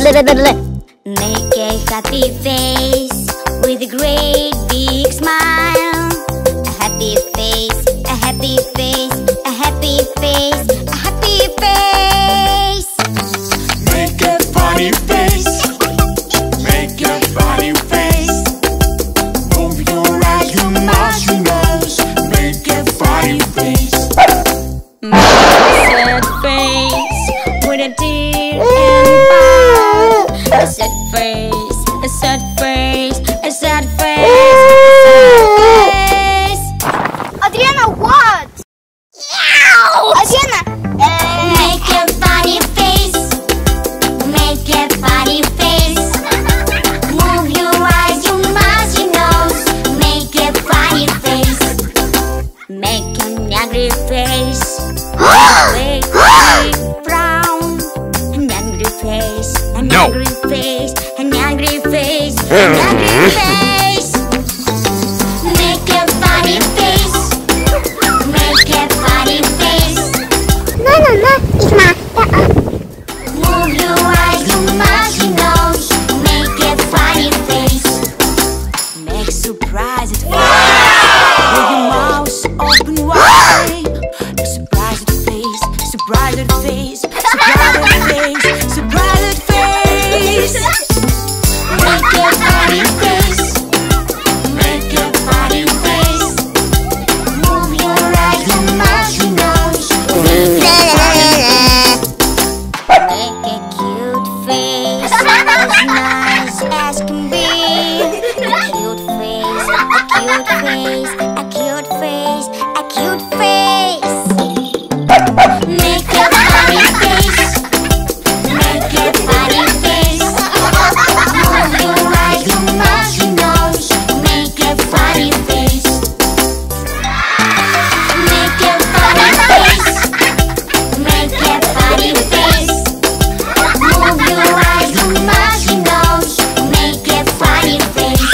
Make a happy face with a great big smile. A happy face, a happy face, a happy face, a happy face. Make a funny face. Make a funny face. Move your eyes, your mouth, your nose. Make a funny face. Make a sad face with a tear and bow. A sad face, a sad face, a sad face, a sad face. Adriana, what? Ow! Adriana, Make a funny face. Make a funny face. Move your eyes, your mouth, your nose. Make a funny face. Make an angry face. Wait, frown. An angry face. An No. angry face. An angry face. An angry face. Make a funny face. Make a funny face. no, it's my. Move your eyes, your mouth, your nose. Make a funny face. Make surprised face. With your mouth open wide. Surprised face, surprised face, surprised face, surprised face. Make a funny face. Make a funny face. Move your eyes, your mouth, your nose. Make a Make a cute face, as nice as can be. A cute face, a cute face, a cute face, a cute face. Make a funny face. Make a funny face. Move your eyes, your mouth, your nose. Make a funny face. Make a funny face. Make a funny face. Move your eyes, your mouth, your nose. Make a funny face.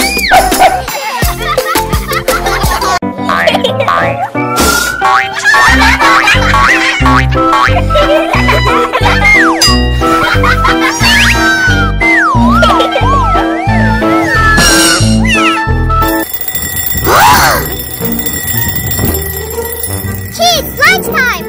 Kids, lunchtime.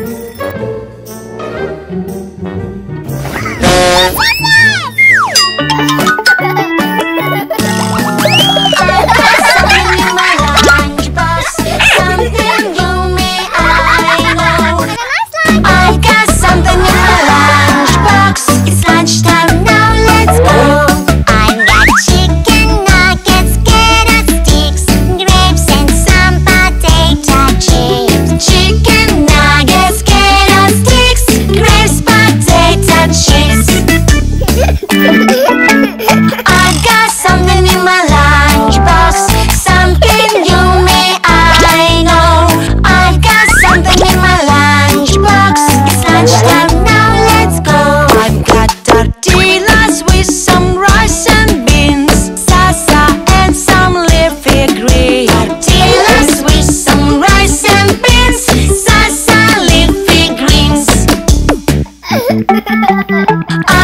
Something in my lunchbox, something you may I know. I got something in my lunchbox. It's lunchtime now, let's go. I got chicken nuggets, carrot sticks, grapes and some potato chips. Chicken nuggets, carrot sticks, grapes, potato chips. I got something in my lunchbox, something you may I know. I got something in my lunchbox. It's lunchtime now, let's go. I've got tortillas with some rice and beans, salsa and some leafy greens. Tortillas with some rice and beans, salsa, leafy greens.